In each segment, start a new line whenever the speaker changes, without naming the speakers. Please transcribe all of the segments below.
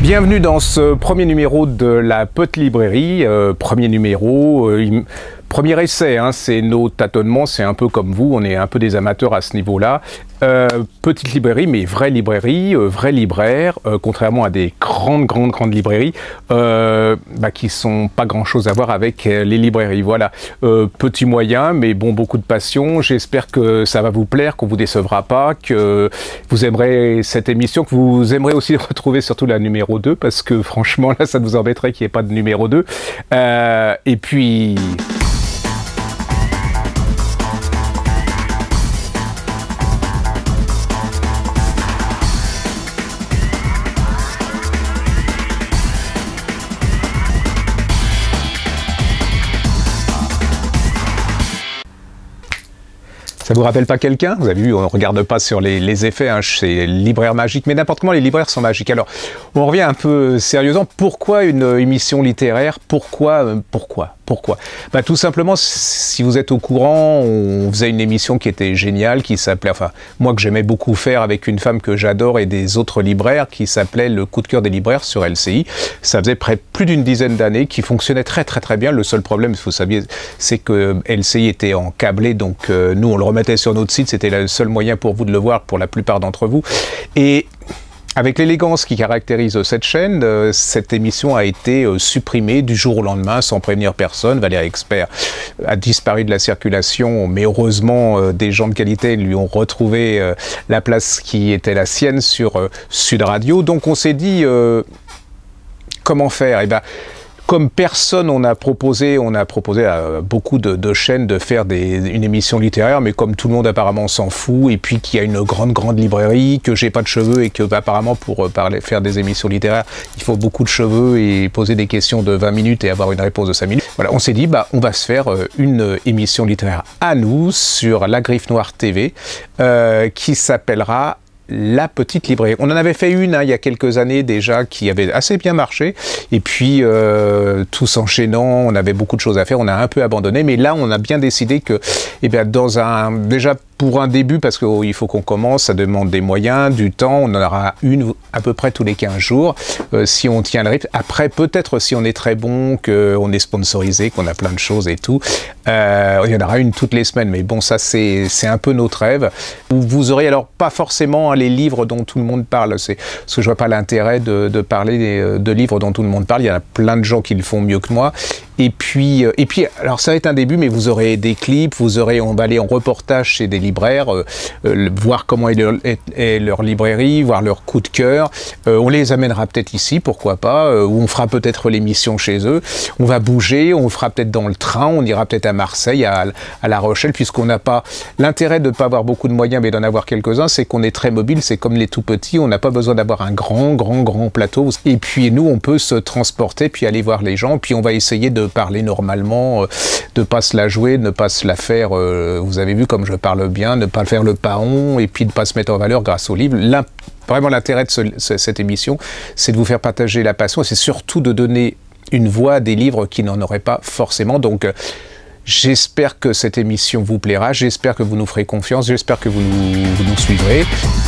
Bienvenue dans ce premier numéro de la Petite Librairie, premier numéro, premier essai, hein, c'est nos tâtonnements, c'est un peu comme vous, on est un peu des amateurs à ce niveau-là. Petite librairie, mais vraie librairie, vrai libraire, contrairement à des grandes librairies qui sont pas grand-chose à voir avec les librairies. Voilà, petit moyen, mais bon, beaucoup de passion. J'espère que ça va vous plaire, qu'on vous décevra pas, que vous aimerez cette émission, que vous aimerez aussi retrouver surtout la numéro 2, parce que franchement, là, ça nous embêterait qu'il n'y ait pas de numéro 2. Et puis... Ça vous rappelle pas quelqu'un? Vous avez vu, on ne regarde pas sur les effets, hein, c'est libraire magique, mais n'importe comment les libraires sont magiques. Alors, on revient un peu sérieusement. Pourquoi une émission littéraire? Pourquoi? Tout simplement, si vous êtes au courant, on faisait une émission qui était géniale, qui s'appelait, enfin, moi que j'aimais beaucoup faire avec une femme que j'adore et des autres libraires, qui s'appelait Le coup de cœur des libraires sur LCI. Ça faisait plus d'une dizaine d'années, qui fonctionnait très bien. Le seul problème, vous saviez, c'est que LCI était en câblé, donc nous on le remettait sur notre site, c'était le seul moyen pour vous de le voir, pour la plupart d'entre vous. Et avec l'élégance qui caractérise cette chaîne, cette émission a été supprimée du jour au lendemain, sans prévenir personne. Valérie Expert a disparu de la circulation, mais heureusement, des gens de qualité lui ont retrouvé la place qui était la sienne sur Sud Radio. Donc on s'est dit, comment faire? Eh ben, comme personne, on a proposé à beaucoup de chaînes de faire une émission littéraire, mais comme tout le monde apparemment s'en fout, et puis qu'il y a une grande librairie, que j'ai pas de cheveux et que apparemment pour faire des émissions littéraires, il faut beaucoup de cheveux et poser des questions de 20 minutes et avoir une réponse de 5 minutes. Voilà, on s'est dit, on va se faire une émission littéraire à nous sur La Griffe Noire TV, qui s'appellera La Petite Librairie. On en avait fait une il y a quelques années déjà qui avait assez bien marché, et puis tout s'enchaînant, on avait beaucoup de choses à faire, on a un peu abandonné, mais là on a bien décidé que, déjà pour un début, parce qu'il faut qu'on commence, ça demande des moyens, du temps, on en aura une à peu près tous les 15 jours, si on tient le rythme. Après, peut-être si on est très bon, qu'on est sponsorisé, qu'on a plein de choses et tout, il y en aura une toutes les semaines, mais bon, ça c'est un peu notre rêve. Vous aurez alors pas forcément les livres dont tout le monde parle, parce que je vois pas l'intérêt de parler de livres dont tout le monde parle, il y a plein de gens qui le font mieux que moi. Et puis, alors ça va être un début, mais vous aurez des clips, on va aller en reportage chez des libraires, voir comment est leur librairie, voir leur coup de cœur. On les amènera peut-être ici, pourquoi pas, ou on fera peut-être l'émission chez eux. On va bouger, on le fera peut-être dans le train, on ira peut-être à Marseille, à La Rochelle, puisqu'on n'a pas l'intérêt de ne pas avoir beaucoup de moyens, mais d'en avoir quelques-uns, c'est qu'on est très mobile, c'est comme les tout petits, on n'a pas besoin d'avoir un grand plateau. Et puis nous, on peut se transporter, puis aller voir les gens, puis on va essayer de parler normalement, de pas se la jouer, de ne pas se la faire, vous avez vu comme je parle bien, ne pas faire le paon, et puis de pas se mettre en valeur grâce au livre. Vraiment l'intérêt de cette émission, c'est de vous faire partager la passion, et c'est surtout de donner une voix à des livres qui n'en auraient pas forcément. Donc j'espère que cette émission vous plaira, j'espère que vous nous ferez confiance, j'espère que vous nous suivrez.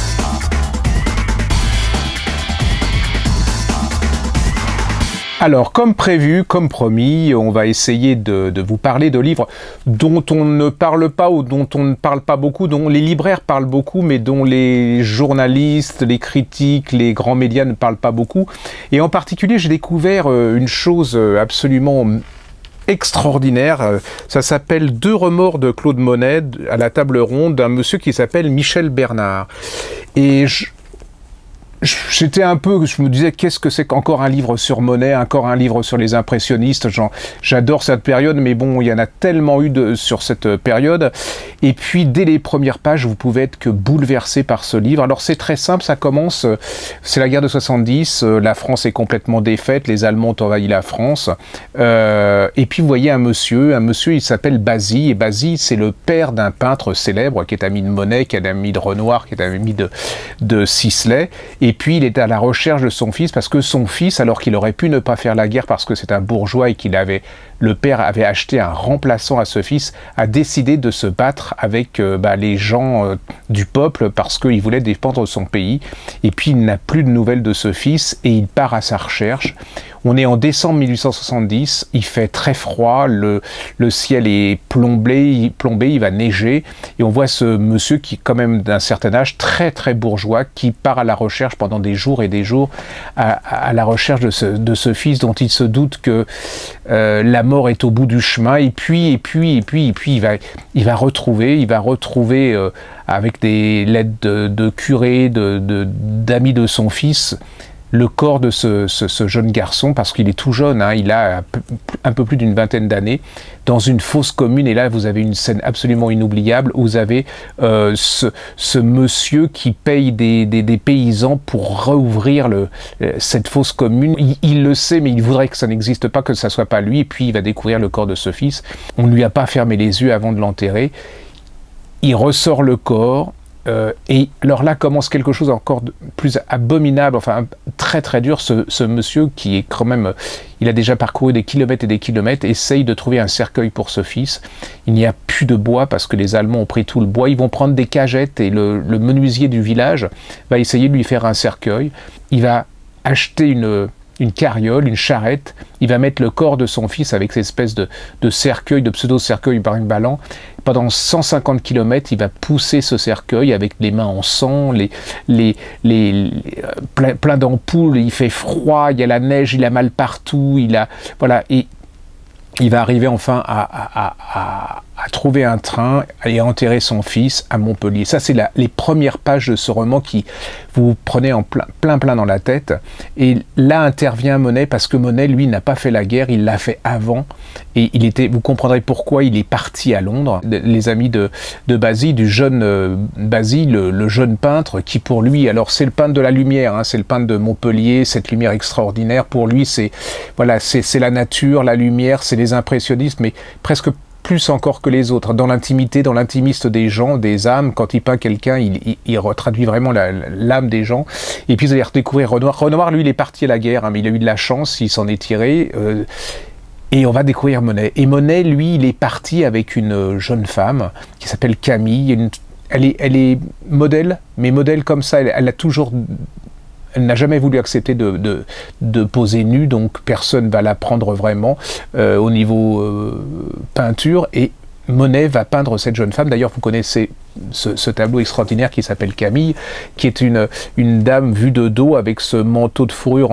Alors, comme prévu, comme promis, on va essayer de vous parler de livres dont on ne parle pas ou dont on ne parle pas beaucoup, dont les libraires parlent beaucoup, mais dont les journalistes, les critiques, les grands médias ne parlent pas beaucoup. Et en particulier, j'ai découvert une chose absolument extraordinaire. Ça s'appelle Deux remords de Claude Monet, à la table ronde d'un monsieur qui s'appelle Michel Bernard. Et j'étais un peu, je me disais, qu'est-ce que c'est qu'encore un livre sur Monet, encore un livre sur les impressionnistes, j'adore cette période, mais bon, il y en a tellement eu sur cette période. Et puis, dès les premières pages, vous pouvez être que bouleversé par ce livre. Alors, c'est très simple, ça commence, c'est la guerre de 70, la France est complètement défaite, les Allemands ont envahi la France, et puis vous voyez un monsieur, il s'appelle Basile, et Basile, c'est le père d'un peintre célèbre, qui est ami de Monet, qui est ami de Renoir, qui est ami de Sisley. Et puis il est à la recherche de son fils, parce que son fils, alors qu'il aurait pu ne pas faire la guerre parce que c'est un bourgeois et qu'il avait le père avait acheté un remplaçant à ce fils, a décidé de se battre avec les gens du peuple parce qu'il voulait défendre son pays. Et puis il n'a plus de nouvelles de ce fils et il part à sa recherche. On est en décembre 1870, il fait très froid, le ciel est plombé, il va neiger, et on voit ce monsieur qui, quand même d'un certain âge, très très bourgeois, qui part à la recherche pendant des jours et des jours, à la recherche de ce fils dont il se doute que la mort est au bout du chemin, et puis il va retrouver avec des lettres de curés, d'amis de son fils, le corps de ce jeune garçon, parce qu'il est tout jeune, hein, il a un peu plus d'une vingtaine d'années, dans une fosse commune. Et là, vous avez une scène absolument inoubliable, où vous avez ce monsieur qui paye des paysans pour rouvrir cette fosse commune. Il le sait, mais il voudrait que ça n'existe pas, que ça soit pas lui, et puis il va découvrir le corps de ce fils. On ne lui a pas fermé les yeux avant de l'enterrer. Il ressort le corps, et alors là commence quelque chose encore de plus abominable, enfin très très dur. Ce monsieur qui est quand même, il a déjà parcouru des kilomètres et des kilomètres, essaye de trouver un cercueil pour ce fils. Il n'y a plus de bois parce que les Allemands ont pris tout le bois. Ils vont prendre des cagettes et le menuisier du village va essayer de lui faire un cercueil. Il va acheter une carriole, une charrette, il va mettre le corps de son fils avec cette espèce de cercueil, de pseudo-cercueil brinque-ballant. Pendant 150 km, il va pousser ce cercueil avec les mains en sang, plein d'ampoules, il fait froid, il y a la neige, il a mal partout, voilà, et il va arriver enfin à trouver un train et à enterrer son fils à Montpellier. Ça, c'est les premières pages de ce roman qui vous prenez en plein dans la tête. Et là intervient Monet, parce que Monet, lui, n'a pas fait la guerre, il l'a fait avant. Et vous comprendrez pourquoi il est parti à Londres. Les amis de Basile, du jeune Basile, le jeune peintre, qui pour lui, alors c'est le peintre de la lumière, hein, c'est le peintre de Montpellier, cette lumière extraordinaire. Pour lui, c'est la nature, la lumière, c'est les impressionnistes, mais presque plus encore que les autres, dans l'intimité, dans l'intimiste des gens, des âmes. Quand il peint quelqu'un, il retraduit vraiment l'âme des gens. Et puis vous allez redécouvrir Renoir. Renoir, lui, il est parti à la guerre, hein, mais il a eu de la chance, il s'en est tiré. Et on va découvrir Monet. Et Monet, lui, il est parti avec une jeune femme qui s'appelle Camille. Elle est modèle, mais modèle comme ça, elle n'a jamais voulu accepter de poser nue, donc personne ne va la prendre vraiment au niveau peinture. Et Monet va peindre cette jeune femme. D'ailleurs, vous connaissez ce tableau extraordinaire qui s'appelle Camille, qui est une dame vue de dos avec ce manteau de fourrure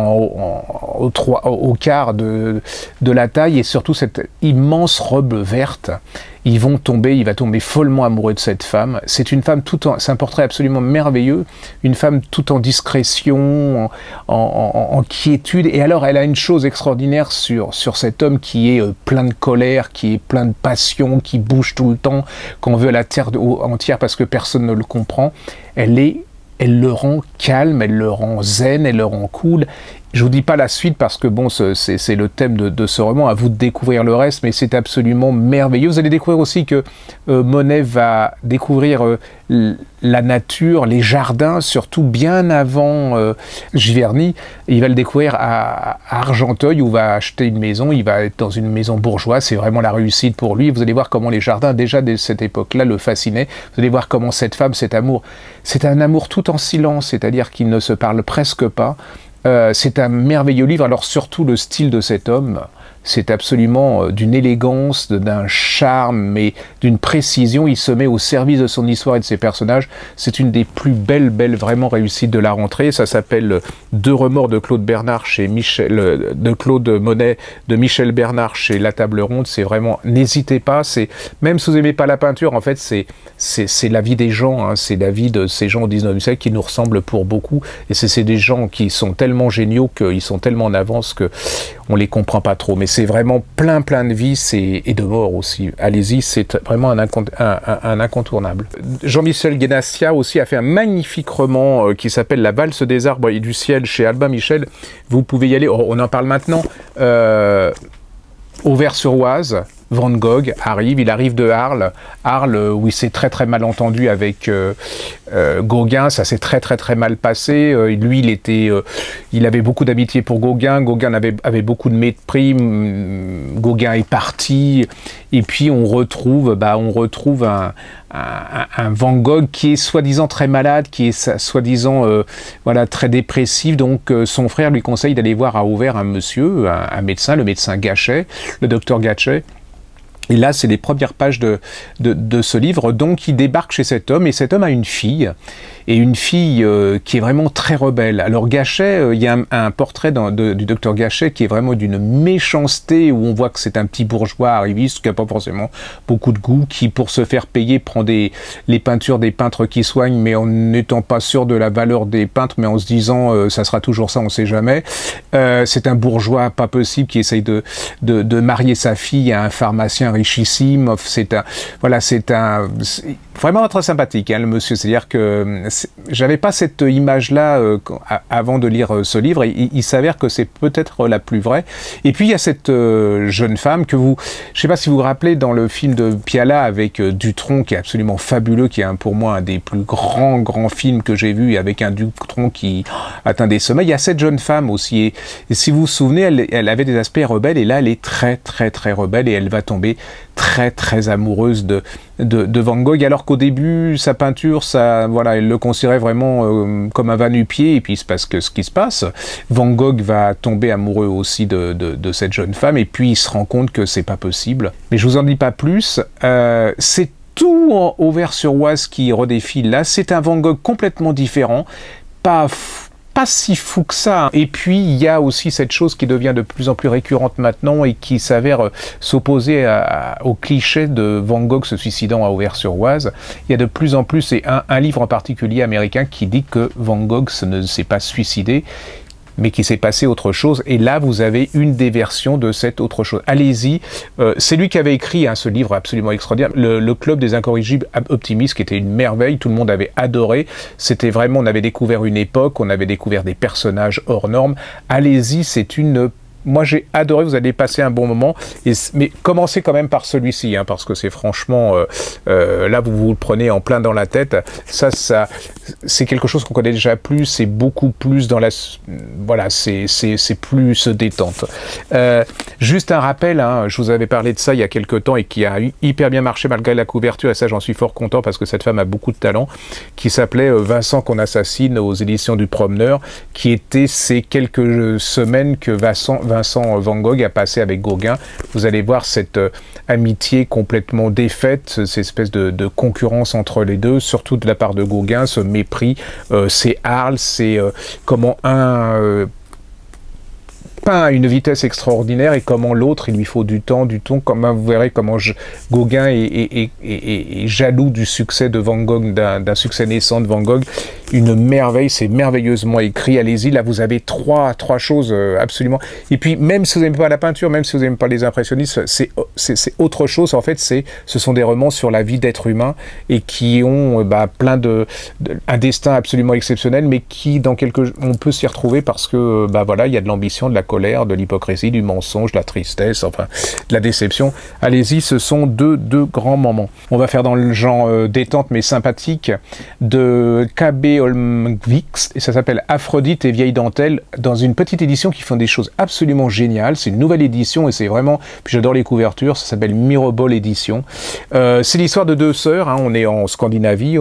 au quart de la taille, et surtout cette immense robe verte. Il va tomber follement amoureux de cette femme. C'est une femme c'est un portrait absolument merveilleux, une femme tout en discrétion, en quiétude. Et alors, elle a une chose extraordinaire sur cet homme qui est plein de colère, qui est plein de passion, qui bouge tout le temps, qu'on veut à la terre entière parce que personne ne le comprend. Elle le rend calme, elle le rend zen, elle le rend cool. Je vous dis pas la suite parce que bon, c'est le thème de ce roman, à vous de découvrir le reste, mais c'est absolument merveilleux. Vous allez découvrir aussi que Monet va découvrir la nature, les jardins, surtout bien avant Giverny. Il va le découvrir à Argenteuil, où il va acheter une maison, il va être dans une maison bourgeoise, c'est vraiment la réussite pour lui. Vous allez voir comment les jardins, déjà dès cette époque-là, le fascinaient. Vous allez voir comment cette femme, cet amour, c'est un amour tout en silence, c'est-à-dire qu'ils ne se parlent presque pas. C'est un merveilleux livre. Alors surtout le style de cet homme, c'est absolument d'une élégance, d'un charme, mais d'une précision. Il se met au service de son histoire et de ses personnages. C'est une des plus belles vraiment réussites de la rentrée. Ça s'appelle Deux remords de Claude Bernard chez de Claude Monet, de Michel Bernard chez La Table Ronde. C'est vraiment, n'hésitez pas. Même si vous n'aimez pas la peinture, en fait, c'est la vie des gens. Hein. C'est la vie de ces gens au 19e siècle qui nous ressemblent pour beaucoup. Et c'est des gens qui sont tellement géniaux, qu'ils sont tellement en avance qu'on les comprend pas trop. Mais c'est vraiment plein de vices et de mort aussi. Allez-y, c'est vraiment un incontournable. Jean-Michel Guénassia aussi a fait un magnifique roman qui s'appelle La valse des arbres et du ciel chez Albin Michel. Vous pouvez y aller, on en parle maintenant. Auvers-sur-Oise, Van Gogh arrive, il arrive de Arles, où il s'est très très mal entendu avec Gauguin, ça s'est très très très mal passé. Lui, il avait beaucoup d'amitié pour Gauguin, Gauguin avait beaucoup de mépris, Gauguin est parti, et puis on retrouve un Van Gogh qui est soi-disant très malade, qui est soi-disant voilà, très dépressif. Donc son frère lui conseille d'aller voir à Auvers un monsieur, un médecin, le médecin Gachet, le docteur Gachet. Et là, c'est les premières pages de ce livre. Donc, il débarque chez cet homme, et cet homme a une fille, et une fille qui est vraiment très rebelle. Alors, Gachet, il y a un portrait du docteur Gachet qui est vraiment d'une méchanceté, où on voit que c'est un petit bourgeois arriviste qui n'a pas forcément beaucoup de goût, qui, pour se faire payer, prend les peintures des peintres qui soignent, mais en n'étant pas sûr de la valeur des peintres, mais en se disant ça sera toujours ça, on ne sait jamais. C'est un bourgeois pas possible qui essaye de marier sa fille à un pharmacien richissime. C'est vraiment très sympathique, hein, le monsieur. C'est-à-dire que j'avais pas cette image-là avant de lire ce livre, et il s'avère que c'est peut-être la plus vraie. Et puis il y a cette jeune femme que je sais pas si vous vous rappelez, dans le film de Piala avec Dutronc, qui est absolument fabuleux, qui est pour moi un des plus grands films que j'ai vu, avec un Dutronc qui atteint des sommets. Il y a cette jeune femme aussi, et si vous vous souvenez, elle avait des aspects rebelles, et là elle est très très très rebelle, et elle va tomber très très amoureuse de Van Gogh, alors qu'au début sa peinture, voilà, elle le considérait vraiment comme un va-nu-pied, et puis il se passe ce qui se passe. Van Gogh va tomber amoureux aussi de cette jeune femme, et puis il se rend compte que c'est pas possible. Mais je vous en dis pas plus. C'est tout en Auvers-sur-Oise qui redéfile là. C'est un Van Gogh complètement différent, pas si fou que ça. Et puis, il y a aussi cette chose qui devient de plus en plus récurrente maintenant, et qui s'avère s'opposer au cliché de Van Gogh se suicidant à Auvers-sur-Oise. Il y a de plus en plus, et un livre en particulier américain qui dit que Van Gogh ne s'est pas suicidé, mais qui s'est passé autre chose. Et là, vous avez une des versions de cette autre chose. Allez-y. C'est lui qui avait écrit ce livre absolument extraordinaire, le Club des incorrigibles optimistes, qui était une merveille. Tout le monde avait adoré. C'était vraiment, on avait découvert une époque, on avait découvert des personnages hors normes. Allez-y, c'est une... Moi, j'ai adoré, vous allez passer un bon moment. Mais commencez quand même par celui-ci, hein, parce que c'est franchement... là, vous le prenez en plein dans la tête. Ça c'est quelque chose qu'on connaît déjà plus, c'est beaucoup plus dans la... Voilà, c'est plus détente. Juste un rappel, hein, je vous avais parlé de ça il y a quelques temps, et qui a hyper bien marché malgré la couverture, et ça, j'en suis fort content, parce que cette femme a beaucoup de talent, qui s'appelait Vincent qu'on assassine, aux éditions du Promeneur, qui était ces quelques semaines que Vincent Van Gogh a passé avec Gauguin. Vous allez voir cette amitié complètement défaite, cette espèce de concurrence entre les deux, surtout de la part de Gauguin, ce mépris. C'est Arles, c'est comment un peint à une vitesse extraordinaire, et comment l'autre, il lui faut du temps, comme vous verrez comment Gauguin est jaloux du succès de Van Gogh, d'un succès naissant de Van Gogh. Une merveille, c'est merveilleusement écrit. Allez-y, là vous avez trois choses absolument. Et puis même si vous n'aimez pas la peinture, même si vous n'aimez pas les impressionnistes, c'est autre chose. En fait, ce sont des romans sur la vie d'êtres humains, et qui ont plein un destin absolument exceptionnel, mais qui on peut s'y retrouver, parce que voilà, il y a de l'ambition, de la colère, de l'hypocrisie, du mensonge, de la tristesse, enfin de la déception. Allez-y, ce sont deux grands moments. On va faire dans le genre détente mais sympathique, de KB Holmqvist, et ça s'appelle Aphrodite et vieille dentelle, dans une petite édition qui font des choses absolument géniales. C'est une nouvelle édition, et c'est vraiment... Puis j'adore les couvertures, ça s'appelle Mirobol édition. C'est l'histoire de deux sœurs, hein, on est en Scandinavie,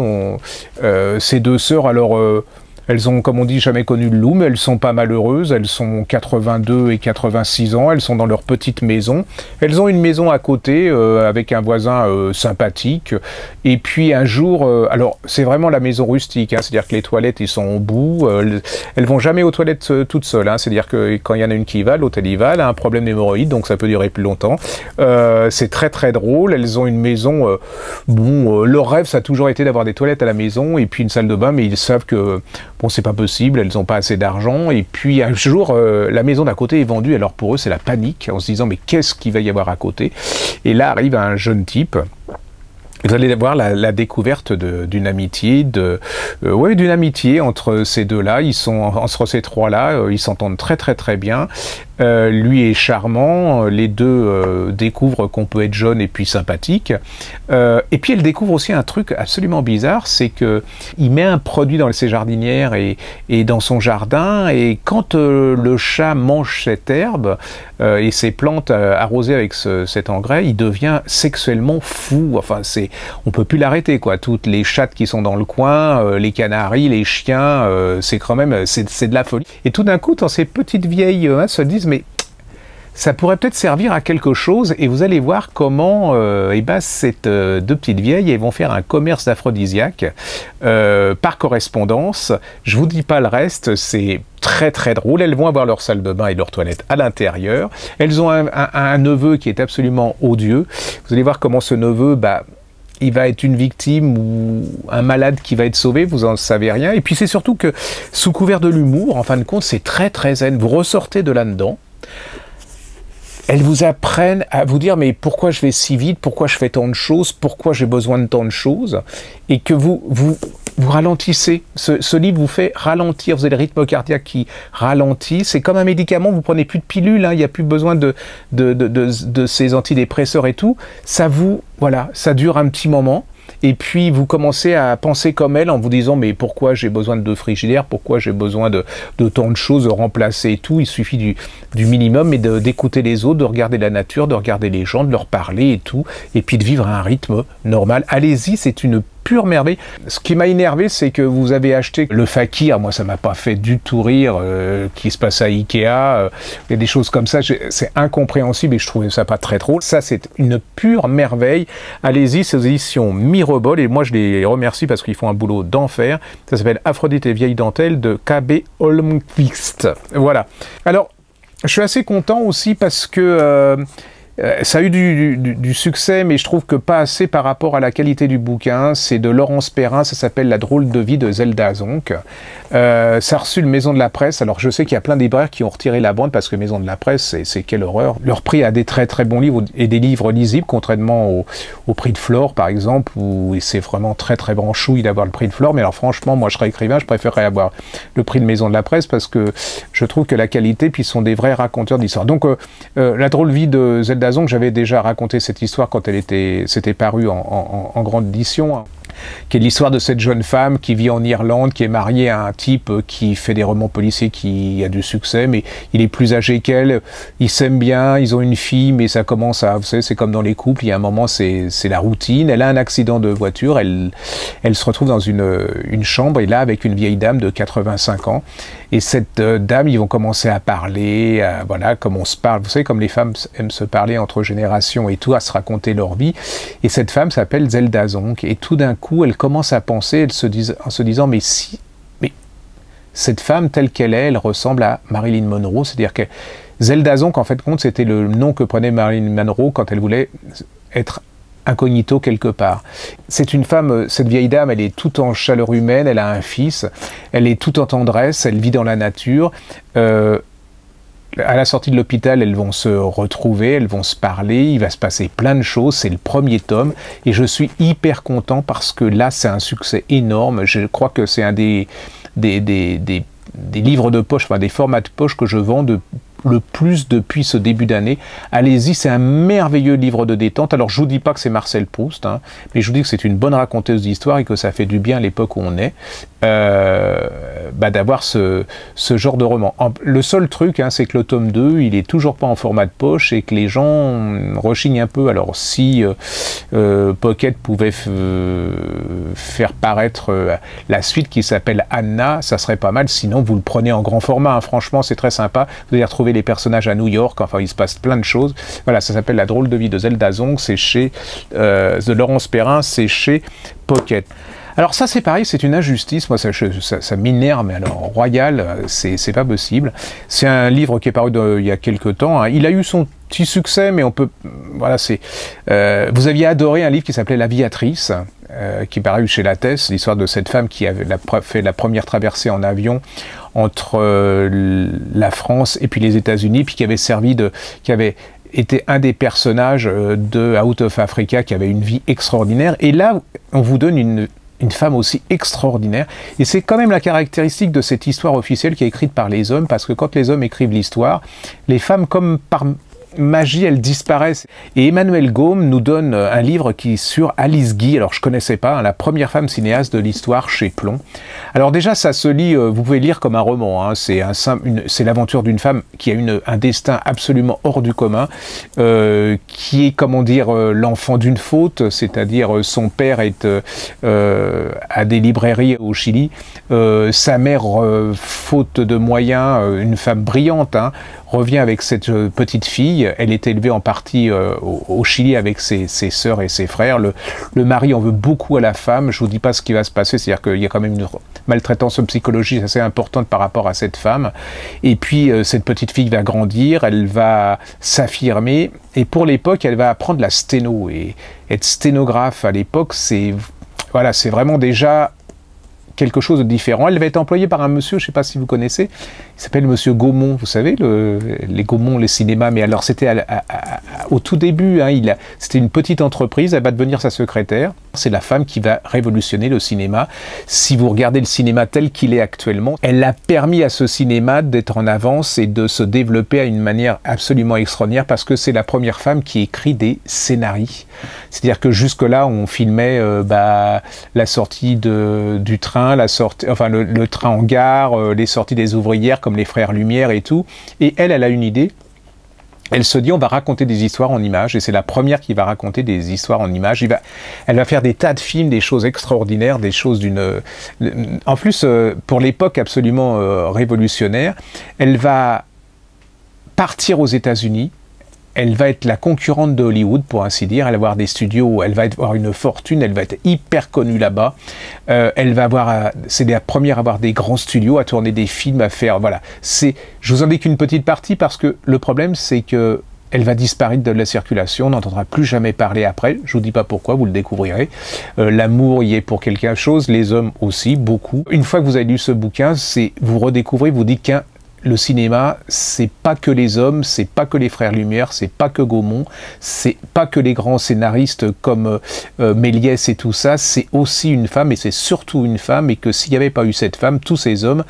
ces deux sœurs, alors... elles ont, comme on dit, jamais connu le loup, mais elles sont pas malheureuses. Elles sont 82 et 86 ans. Elles sont dans leur petite maison. Elles ont une maison à côté avec un voisin sympathique. Et puis un jour, alors c'est vraiment la maison rustique, hein, c'est-à-dire que les toilettes, ils sont au bout. Elles vont jamais aux toilettes toutes seules, hein, c'est-à-dire que quand il y en a une qui y va, l'autre elle y va. Elle a un problème d'hémorroïdes, donc ça peut durer plus longtemps. C'est très très drôle. Elles ont une maison. Leur rêve, ça a toujours été d'avoir des toilettes à la maison et puis une salle de bain, mais ils savent que bon, c'est pas possible, elles n'ont pas assez d'argent. Et puis un jour, la maison d'à côté est vendue. Alors pour eux, c'est la panique, en se disant mais qu'est-ce qu'il va y avoir à côté? Et là arrive un jeune type Vous allez voir la découverte d'une amitié, ouais, d'une amitié entre ces deux-là. Entre ces trois-là, ils s'entendent très très très bien. Lui est charmant, les deux découvrent qu'on peut être jeune et puis sympathique. Et puis elle découvre aussi un truc absolument bizarre, c'est que il met un produit dans ses jardinières et dans son jardin, et quand le chat mange cette herbe et ces plantes arrosées avec cet engrais, il devient sexuellement fou. Enfin, on peut plus l'arrêter, quoi. Toutes les chattes qui sont dans le coin, les canaris, les chiens, c'est quand même, c'est de la folie. Et tout d'un coup, dans ces petites vieilles se disent, mais ça pourrait peut-être servir à quelque chose, et vous allez voir comment ces deux petites vieilles, elles vont faire un commerce d'aphrodisiaques par correspondance. Je vous dis pas le reste, c'est très très drôle. Elles vont avoir leur salle de bain et leur toilette à l'intérieur. Elles ont un neveu qui est absolument odieux. Vous allez voir comment ce neveu, il va être une victime ou un malade qui va être sauvé, vous en savez rien. Et puis c'est surtout que, sous couvert de l'humour, en fin de compte, c'est très très zen. Vous ressortez de là-dedans. Elles vous apprennent à vous dire, mais pourquoi je vais si vite, pourquoi je fais tant de choses, pourquoi j'ai besoin de tant de choses, et que vous ralentissez. Ce livre vous fait ralentir, vous avez le rythme cardiaque qui ralentit, c'est comme un médicament, vous prenez plus de pilules, il n'y a plus besoin de ces antidépresseurs et tout, voilà, ça dure un petit moment. Et puis vous commencez à penser comme elle en vous disant, mais pourquoi j'ai besoin de 2 frigidaires, pourquoi j'ai besoin de tant de choses, de remplacer et tout. Il suffit du minimum, et d'écouter les autres, de regarder la nature, de regarder les gens, de leur parler et tout, et puis de vivre à un rythme normal. Allez-y, c'est une pure merveille. Ce qui m'a énervé, c'est que vous avez acheté le Fakir, moi ça m'a pas fait du tout rire, qui se passe à Ikea, il y a des choses comme ça, c'est incompréhensible et je trouvais ça pas très drôle. Ça, c'est une pure merveille. Allez-y, c'est aux éditions Mirobol, et moi je les remercie parce qu'ils font un boulot d'enfer. Ça s'appelle Aphrodite et vieille dentelle de KB Holmqvist. Voilà. Alors, je suis assez content aussi parce que ça a eu du succès, mais je trouve que pas assez par rapport à la qualité du bouquin. C'est de Laurence Perrin, ça s'appelle La drôle de vie de Zelda Zonk. Ça a reçu le Maison de la Presse. Alors je sais qu'il y a plein de libraires qui ont retiré la bande parce que Maison de la Presse, c'est quelle horreur. Leur prix a des très très bons livres et des livres lisibles, contrairement au prix de Flore par exemple, où c'est vraiment très très branchouille d'avoir le prix de Flore. Mais alors franchement, moi je serais écrivain, je préférerais avoir le prix de Maison de la Presse parce que je trouve que la qualité, puis ils sont des vrais raconteurs d'histoire. Donc La drôle de vie de Zelda Zonk, j'avais déjà raconté cette histoire quand c'était paru en grande édition, qui est l'histoire de cette jeune femme qui vit en Irlande, qui est mariée à un type qui fait des romans policiers, qui a du succès, mais il est plus âgé qu'elle, ils s'aiment bien, ils ont une fille, mais ça commence à, vous savez, c'est comme dans les couples, il y a un moment, c'est la routine, elle a un accident de voiture, elle se retrouve dans une chambre, et là, avec une vieille dame de 85 ans, et cette dame, ils vont commencer à parler, voilà, comme on se parle, vous savez, comme les femmes aiment se parler entre générations et tout, à se raconter leur vie, et cette femme s'appelle Zelda Zonk, et tout d'un coup, elle commence à penser, en se disant, mais cette femme telle qu'elle est, elle ressemble à Marilyn Monroe, c'est-à-dire que Zelda Zonk, en fait, compte, c'était le nom que prenait Marilyn Monroe quand elle voulait être incognito quelque part. C'est une femme, cette vieille dame, elle est toute en chaleur humaine, elle a un fils, elle est toute en tendresse, elle vit dans la nature. À la sortie de l'hôpital, elles vont se retrouver, elles vont se parler, il va se passer plein de choses, c'est le premier tome, et je suis hyper content parce que là, c'est un succès énorme. Je crois que c'est un des livres de poche, enfin des formats de poche que je vends le plus depuis ce début d'année. Allez-y, c'est un merveilleux livre de détente. Alors, je vous dis pas que c'est Marcel Proust, mais je vous dis que c'est une bonne raconteuse d'histoire et que ça fait du bien à l'époque où on est, d'avoir ce genre de roman. Le seul truc, c'est que le tome 2, il est toujours pas en format de poche et que les gens rechignent un peu. Alors, si Pocket pouvait faire paraître la suite qui s'appelle Anna, ça serait pas mal. Sinon, vous le prenez en grand format. Franchement, c'est très sympa. Vous allez retrouver les personnages à New York, enfin il se passe plein de choses. Voilà, ça s'appelle La drôle de vie de Zelda Zonk, c'est chez de Laurence Perrin, c'est chez Pocket. Alors ça c'est pareil, c'est une injustice, moi ça m'énerve, mais alors royal, c'est pas possible. C'est un livre qui est paru il y a quelques temps, il a eu son petit succès, mais on peut, voilà, vous aviez adoré un livre qui s'appelait L'Aviatrice, qui est paru chez Lattès, l'histoire de cette femme qui avait fait la première traversée en avion entre la France et puis les États-Unis, puis qui avait était un des personnages de Out of Africa qui avait une vie extraordinaire. Et là, on vous donne une femme aussi extraordinaire. Et c'est quand même la caractéristique de cette histoire officielle qui est écrite par les hommes, parce que quand les hommes écrivent l'histoire, les femmes, comme par magie, elles disparaissent. Et Emmanuel Gaume nous donne un livre qui est sur Alice Guy. Alors je connaissais pas, hein, la première femme cinéaste de l'histoire chez Plon. Alors déjà ça se lit, vous pouvez lire comme un roman, hein, c'est l'aventure d'une femme qui a un destin absolument hors du commun, qui est, comment dire, l'enfant d'une faute, c'est-à-dire son père est à des librairies au Chili, sa mère, faute de moyens, une femme brillante, hein, revient avec cette petite fille. Elle est élevée en partie au Chili avec ses sœurs et ses frères. Le mari en veut beaucoup à la femme. Je vous dis pas ce qui va se passer, c'est-à-dire qu'il y a quand même une maltraitance psychologique assez importante par rapport à cette femme. Et puis cette petite fille va grandir, elle va s'affirmer, et pour l'époque, elle va apprendre la sténo. Et être sténographe à l'époque, c'est voilà, c'est vraiment déjà quelque chose de différent. Elle va être employée par un monsieur, je ne sais pas si vous connaissez, il s'appelle monsieur Gaumont, vous savez, les Gaumont, les cinémas, mais alors c'était au tout début, hein, c'était une petite entreprise, elle va devenir sa secrétaire. C'est la femme qui va révolutionner le cinéma. Si vous regardez le cinéma tel qu'il est actuellement, elle a permis à ce cinéma d'être en avance et de se développer à une manière absolument extraordinaire, parce que c'est la première femme qui écrit des scénarios. C'est-à-dire que jusque-là, on filmait la sortie du train, le train en gare, les sorties des ouvrières comme les Frères Lumière et tout. Et elle a une idée. Elle se dit, on va raconter des histoires en images, et c'est la première qui va raconter des histoires en images. Elle va faire des tas de films, des choses extraordinaires, des choses en plus, pour l'époque absolument révolutionnaire. Elle va partir aux États-Unis. Elle va être la concurrente de Hollywood, pour ainsi dire. Elle va avoir des studios, elle va avoir une fortune, elle va être hyper connue là-bas. Elle va avoir, c'est la première à avoir des grands studios, à tourner des films, à faire, voilà. Je vous en dis qu'une petite partie, parce que le problème, c'est que elle va disparaître de la circulation, on n'entendra plus jamais parler après. Je vous dis pas pourquoi, vous le découvrirez. L'amour y est pour quelque chose, les hommes aussi, beaucoup. Une fois que vous avez lu ce bouquin, vous redécouvrez, vous dites qu'un le cinéma, c'est pas que les hommes, c'est pas que les Frères Lumière, c'est pas que Gaumont, c'est pas que les grands scénaristes comme Méliès et tout ça, c'est aussi une femme, et c'est surtout une femme, et que s'il n'y avait pas eu cette femme, tous ces hommes,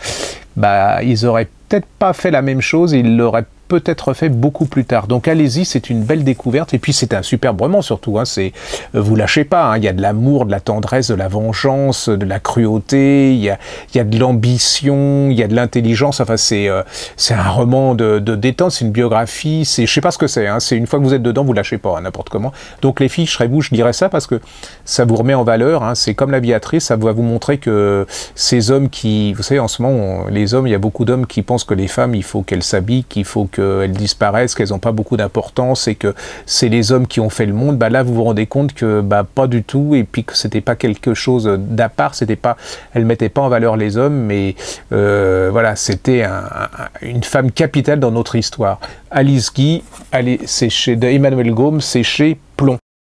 ils auraient peut-être pas fait la même chose, et ils l'auraient peut-être fait beaucoup plus tard. Donc allez-y, c'est une belle découverte, et puis c'est un superbe roman surtout, hein, vous lâchez pas, hein, il y a de l'amour, de la tendresse, de la vengeance, de la cruauté, il y a de l'ambition, il y a de l'intelligence, enfin c'est un roman de détente, c'est une biographie, je sais pas ce que c'est, hein, c'est une fois que vous êtes dedans, vous lâchez pas, hein, n'importe comment. Donc les filles, je serais vous, je dirais ça parce que ça vous remet en valeur, hein, c'est comme l'aviatrice, ça va vous montrer que ces hommes qui, vous savez, en ce moment, les hommes, il y a beaucoup d'hommes qui pensent que les femmes, il faut qu'elles s'habillent, qu'il faut qu'elles disparaissent, qu'elles n'ont pas beaucoup d'importance, et que c'est les hommes qui ont fait le monde. Là vous vous rendez compte que pas du tout, et puis que c'était pas quelque chose d'à part, elle mettait pas en valeur les hommes, mais voilà, c'était une femme capitale dans notre histoire. Alice Guy, c'est de Emmanuel Gaume, c'est chez Plon.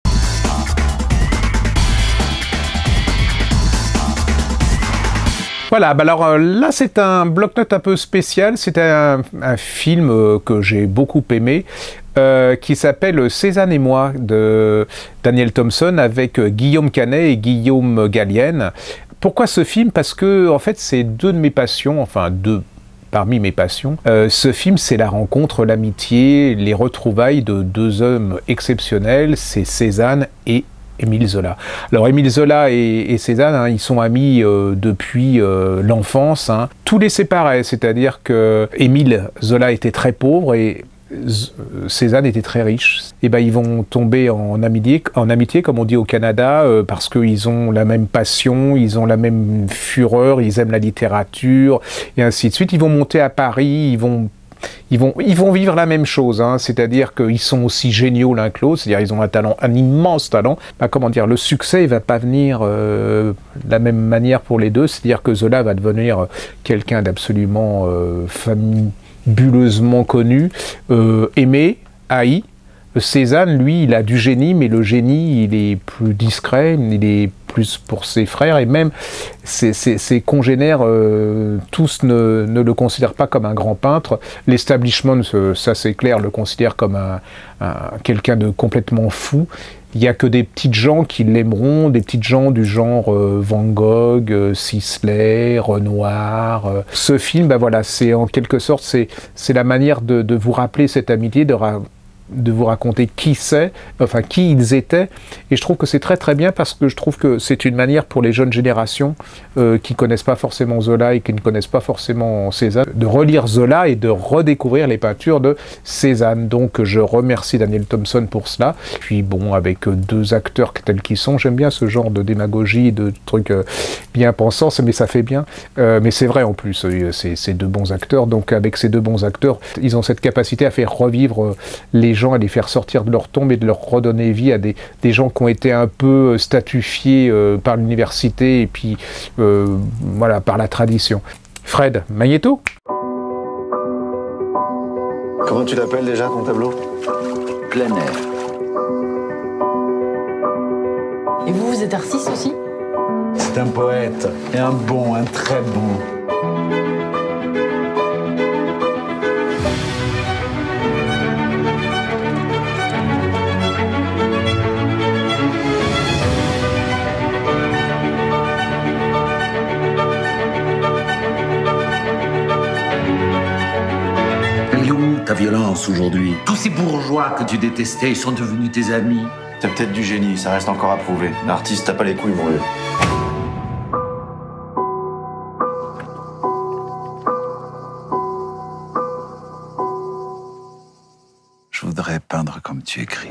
Voilà, alors là c'est un bloc-notes un peu spécial, c'est un film que j'ai beaucoup aimé, qui s'appelle Cézanne et moi, de Daniel Thompson, avec Guillaume Canet et Guillaume Gallienne. Pourquoi ce film? Parce que en fait c'est deux de mes passions, enfin deux parmi mes passions. Ce film, c'est la rencontre, l'amitié, les retrouvailles de deux hommes exceptionnels, c'est Cézanne et Émile Zola. Alors Émile Zola et Cézanne, hein, ils sont amis depuis l'enfance. Hein. Tout les séparait, c'est-à-dire que Émile Zola était très pauvre et Cézanne était très riche. Et ils vont tomber en amitié, comme on dit au Canada, parce qu'ils ont la même passion, ils ont la même fureur, ils aiment la littérature, et ainsi de suite. Ils vont monter à Paris, ils vont vivre la même chose, hein, c'est-à-dire qu'ils sont aussi géniaux l'un que l'autre, c'est-à-dire ils ont un talent, un immense talent. Comment dire, le succès ne va pas venir de la même manière pour les deux, c'est-à-dire que Zola va devenir quelqu'un d'absolument fabuleusement connu, aimé, haï. Cézanne, lui, il a du génie, mais le génie, il est plus discret, il est plus pour ses frères, et même ses congénères, tous ne le considèrent pas comme un grand peintre. L'establishment, ça c'est clair, le considère comme quelqu'un de complètement fou. Il n'y a que des petites gens qui l'aimeront, des petites gens du genre Van Gogh, Sisley, Renoir. Ce film, ben voilà, c'est en quelque sorte, c'est la manière de vous rappeler cette amitié, de vous raconter qui ils étaient, et je trouve que c'est très très bien, parce que je trouve que c'est une manière pour les jeunes générations qui connaissent pas forcément Zola et qui ne connaissent pas forcément Cézanne, de relire Zola et de redécouvrir les peintures de Cézanne. Donc je remercie Daniel Thompson pour cela. Puis bon, avec deux acteurs tels qu'ils sont, j'aime bien ce genre de démagogie, de trucs bien pensants, mais ça fait bien. Mais c'est vrai en plus, c'est deux bons acteurs, donc avec ces deux bons acteurs, ils ont cette capacité à faire revivre les gens, à les faire sortir de leur tombe et de leur redonner vie à des gens qui ont été un peu statufiés par l'université et puis voilà, par la tradition. Fred Magnéto.
Comment tu l'appelles déjà ton tableau?
Plein air.
Et vous, vous êtes artiste aussi?
C'est un poète, et un très bon. Ta violence aujourd'hui. Tous ces bourgeois que tu détestais sont devenus tes amis.
T'as peut-être du génie, ça reste encore à prouver. L'artiste, t'as pas les couilles, mon vieux.
Je voudrais peindre comme tu écris.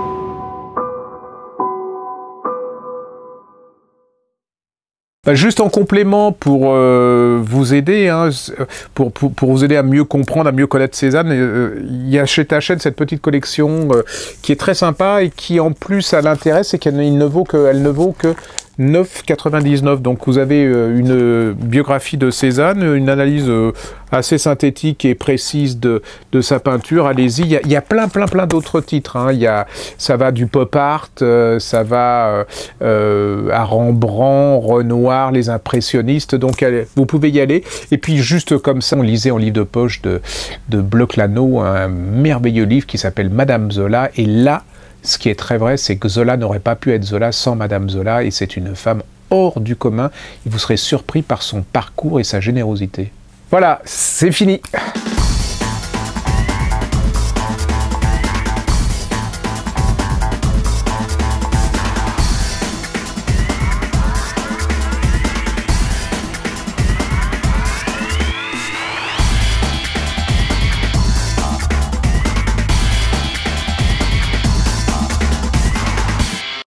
Juste en complément pour vous aider, hein, pour vous aider à mieux comprendre, à mieux connaître Cézanne, il y a chez Hachette cette petite collection qui est très sympa et qui en plus a l'intérêt, c'est qu'elle ne vaut que 9,99. Donc vous avez une biographie de Cézanne, une analyse assez synthétique et précise de sa peinture. Allez-y, il y a plein d'autres titres. Hein. Ça va du pop art, ça va à Rembrandt, Renoir, les impressionnistes. Donc vous pouvez y aller. Et puis juste comme ça, on lisait en livre de poche de Bleuclano un merveilleux livre qui s'appelle Madame Zola. Et là, ce qui est très vrai, c'est que Zola n'aurait pas pu être Zola sans Madame Zola, et c'est une femme hors du commun. Et vous serez surpris par son parcours et sa générosité. Voilà, c'est fini.